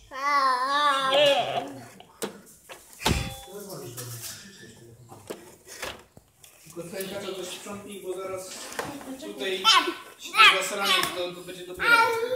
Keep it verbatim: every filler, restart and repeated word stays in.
Tylko tutaj kacza to sprzątnij, bo zaraz tutaj zasranie to, to będzie dopiero.